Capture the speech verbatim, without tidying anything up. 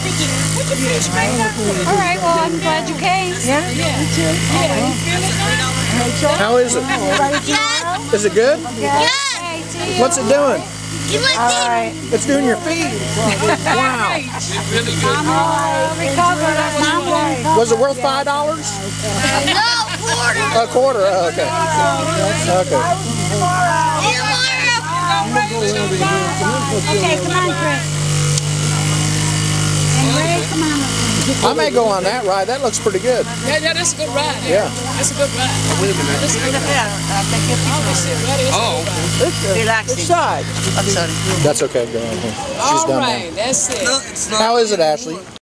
All right, well, I'm glad you came. Yeah? Yeah. Me too. Yeah, you feel it now? How is it? Is it good? Yes. What's it doing? All right. It's doing your feet. Wow. Was it worth five dollars? No, quarter. A quarter. Oh, okay. Okay. Okay, come on, Chris. And Ray, come on. I may go on that ride. That looks pretty good. Yeah, yeah, that's a good ride. Yeah. That's a good ride. Wait a minute. That's a good ride. Oh, Relaxing. side. I'm sorry. That's okay. Go on here. She's All done right, now. that's it. How is it, Ashley?